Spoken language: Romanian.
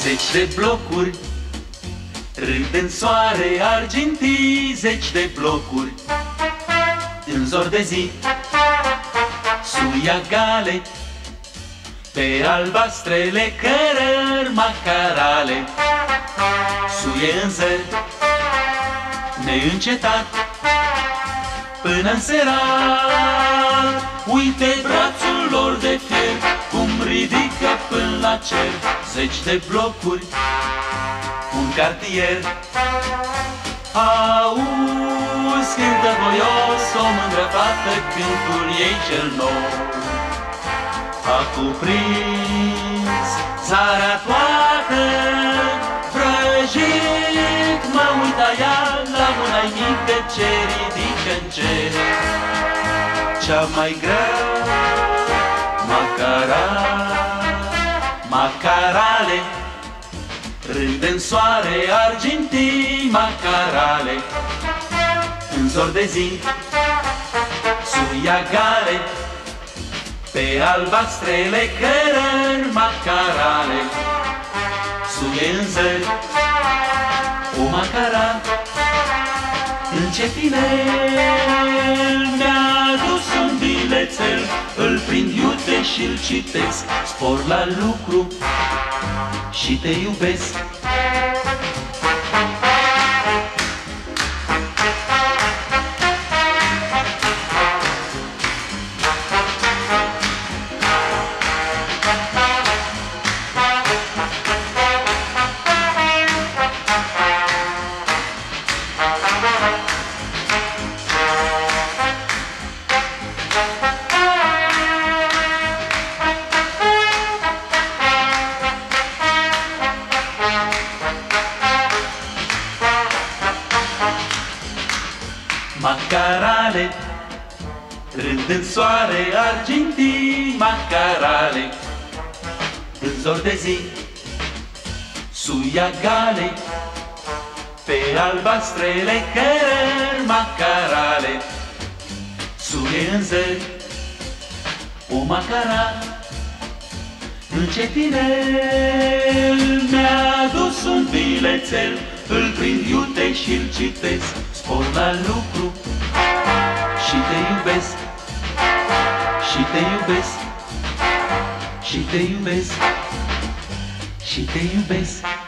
Zeci de blocuri râd în soare argintii, zeci de blocuri în zor de zi suia gale pe albastrele cărări macarale. Suie în zări neîncetat până-n serat. Uite brațul lor de fier cum ridică până la cer zeci de blocuri, un cartier. Auzi, cântă voios o mândră fată, cântul ei cel nou a cuprins țara toată. Vrăjit mă uita ea la mâna-i mică ce ridică-n cer cea mai grea macara. Macarale râd în soare argintii, macarale în zor de zi suia gale pe albastrele cărări macarale. Suie în zări o macara, încetinel mi-a dus un bilețel, îl prind iute și-l citesc, spor la lucru și te iubesc. Macarale râd în soare argintii, macarale în zor de zi suia gale pe albastrele cărări macarale. Suie în zări o macara, încetinel mi-a dus un bilețel, îl prind iute și-l citesc, spor la lucru și te iubesc, și te iubesc, și te iubesc, și te iubesc.